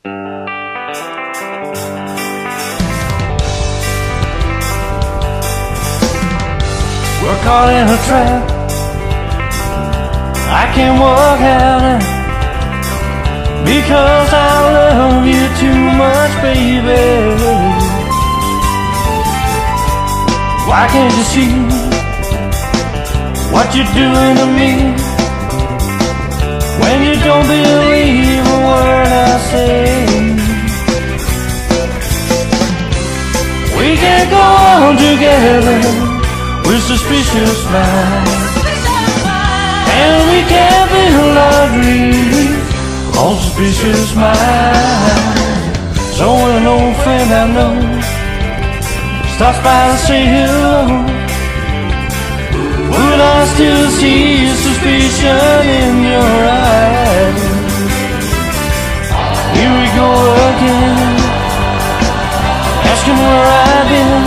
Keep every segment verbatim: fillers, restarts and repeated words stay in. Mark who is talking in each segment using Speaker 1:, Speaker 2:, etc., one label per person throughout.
Speaker 1: We're caught in a trap. I can't walk out because I love you too much, baby. Why can't you see what you're doing to me when you don't believe a word I say? We can't go on together with suspicious minds, and we can't build our dreams on suspicious minds. So when an old friend I know stops by to say hello, would I still see suspicion in your eyes? Here we go again, asking where I've been.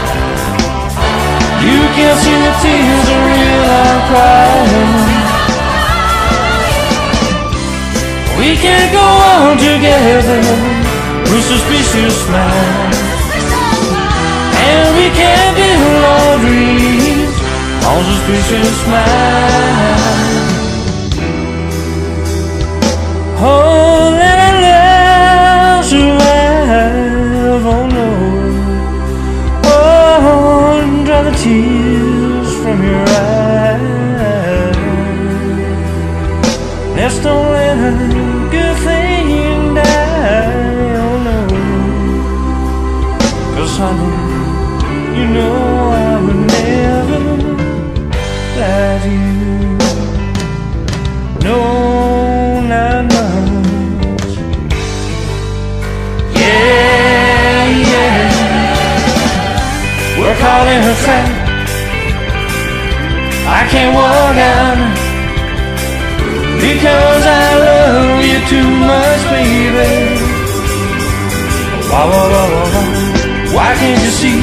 Speaker 1: You can't see the tears are real, I'm crying. We can't go on together with suspicious minds, and we can't build our dreams on suspicious minds. Oh, let our love survive, oh no. Oh, and dry the tears from your eyes. Let's don't let a good thing die, oh no. 'Cause honey, you know I would never lie to you. No, not much. Yeah, yeah. We're caught in a trap. I can't walk out because I love you too much, baby. Wah, wah, wah, wah, wah. Why can't you see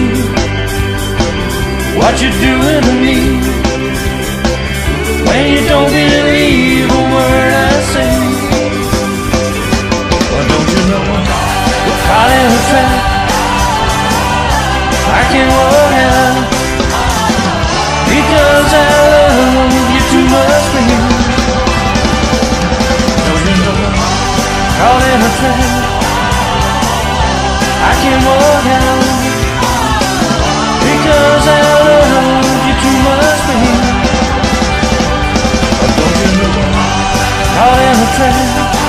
Speaker 1: what you're doing to me when you don't believe a word I say? Well, don't you know we're caught in a trap? I can't walk out because I love you too much, baby. Don't you know we're caught in a trap? I can't walk out because I love you too much, baby. But don't you know I'm caught in a trap?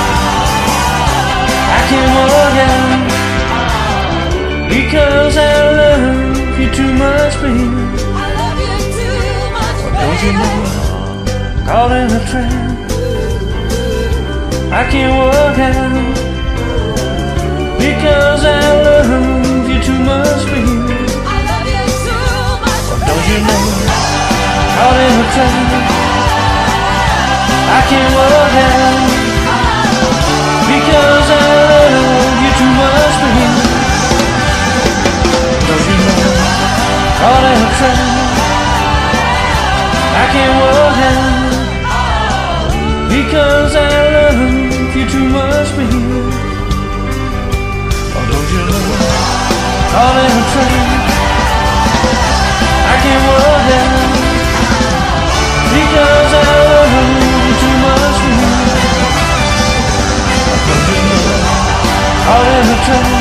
Speaker 1: I can't walk out because I love you too much, baby.
Speaker 2: I love you too much,
Speaker 1: But don't you know I'm caught in a trap? I can't walk out because I love you too much, baby.
Speaker 2: I love you too much,
Speaker 1: Don't you know I'm caught in a trap? I can't walk out because I love you too much, baby. Don't you know I'm caught in a trap? I can't walk out because I love you too much, baby. Don't you know I'm caught in a trap? I can't walk out because I love you too much, baby. Don't you know I'm caught in a trap?